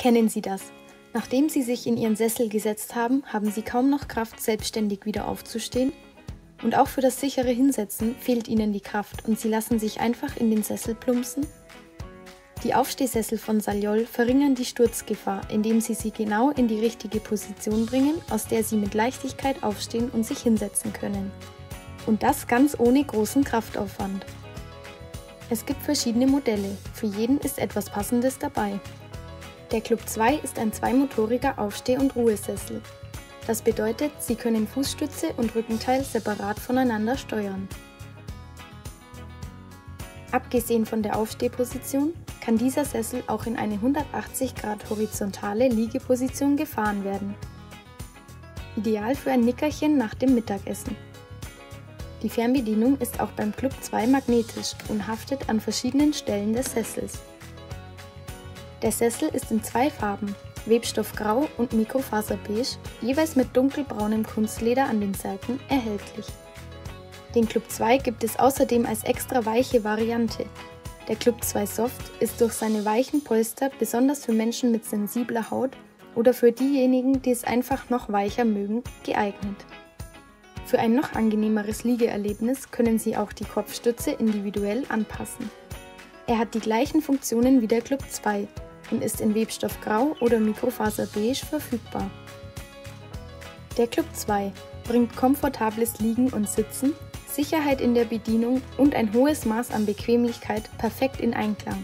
Kennen Sie das? Nachdem Sie sich in Ihren Sessel gesetzt haben, haben Sie kaum noch Kraft, selbstständig wieder aufzustehen? Und auch für das sichere Hinsetzen fehlt Ihnen die Kraft und Sie lassen sich einfach in den Sessel plumpsen? Die Aufstehsessel von Saljol verringern die Sturzgefahr, indem sie genau in die richtige Position bringen, aus der Sie mit Leichtigkeit aufstehen und sich hinsetzen können. Und das ganz ohne großen Kraftaufwand. Es gibt verschiedene Modelle, für jeden ist etwas Passendes dabei. Der Club 2 ist ein zweimotoriger Aufsteh- und Ruhesessel. Das bedeutet, Sie können Fußstütze und Rückenteil separat voneinander steuern. Abgesehen von der Aufstehposition kann dieser Sessel auch in eine 180 Grad horizontale Liegeposition gefahren werden. Ideal für ein Nickerchen nach dem Mittagessen. Die Fernbedienung ist auch beim Club 2 magnetisch und haftet an verschiedenen Stellen des Sessels. Der Sessel ist in zwei Farben, Webstoffgrau und Mikrofaserbeige, jeweils mit dunkelbraunem Kunstleder an den Seiten, erhältlich. Den Club 2 gibt es außerdem als extra weiche Variante. Der Club 2 Soft ist durch seine weichen Polster besonders für Menschen mit sensibler Haut oder für diejenigen, die es einfach noch weicher mögen, geeignet. Für ein noch angenehmeres Liegeerlebnis können Sie auch die Kopfstütze individuell anpassen. Er hat die gleichen Funktionen wie der Club 2 und ist in Webstoffgrau oder Mikrofaserbeige verfügbar. Der Club 2 bringt komfortables Liegen und Sitzen, Sicherheit in der Bedienung und ein hohes Maß an Bequemlichkeit perfekt in Einklang.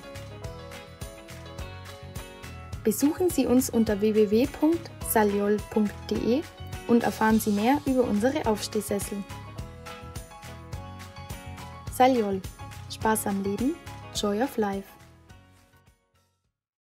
Besuchen Sie uns unter www.saljol.de und erfahren Sie mehr über unsere Aufstehsessel. Saljol. Spaß am Leben, Joy of Life.